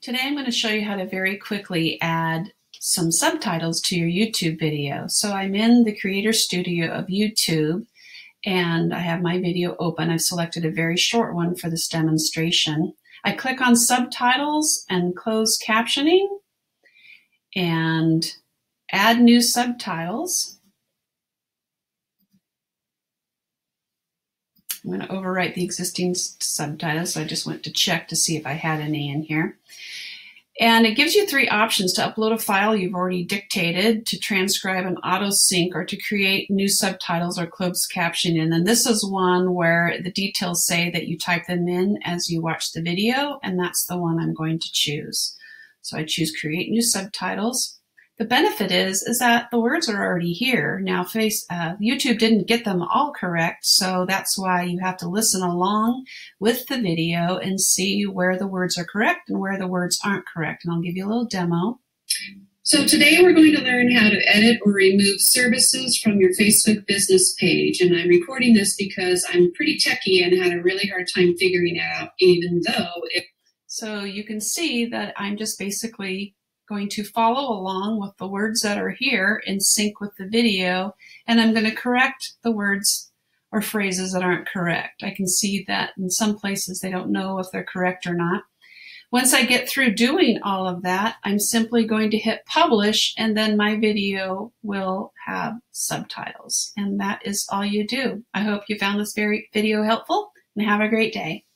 Today I'm going to show you how to very quickly add some subtitles to your YouTube video. So I'm in the Creator Studio of YouTube and I have my video open. I've selected a very short one for this demonstration. I click on Subtitles and close Captioning and add new subtitles. I'm going to overwrite the existing subtitles, so I just went to check to see if I had any in here. And it gives you three options: to upload a file you've already dictated, to transcribe and auto-sync, or to create new subtitles or closed captioning. And then this is one where the details say that you type them in as you watch the video, and that's the one I'm going to choose. So I choose Create New Subtitles. The benefit is that the words are already here. Now, YouTube didn't get them all correct, so that's why you have to listen along with the video and see where the words are correct and where the words aren't correct. And I'll give you a little demo. So today we're going to learn how to edit or remove services from your Facebook business page. And I'm recording this because I'm pretty techie and had a really hard time figuring it out, even though So you can see that I'm just basically going to follow along with the words that are here in sync with the video, and I'm going to correct the words or phrases that aren't correct. I can see that in some places they don't know if they're correct or not. Once I get through doing all of that, I'm simply going to hit publish, and then my video will have subtitles. And that is all you do. I hope you found this video helpful, and have a great day.